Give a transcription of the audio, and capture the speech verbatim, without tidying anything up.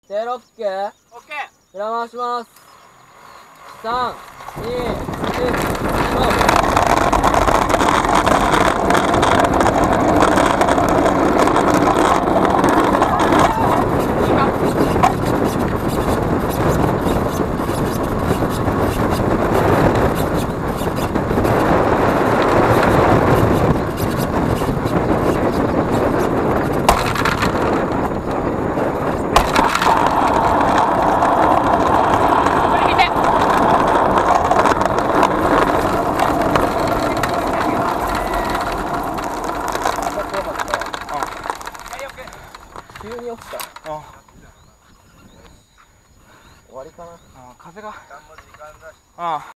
テロップ。 オッケー。 裏回します。さん、に、い急に落ちた。 あ終わりかな。 あ、風が。ああ。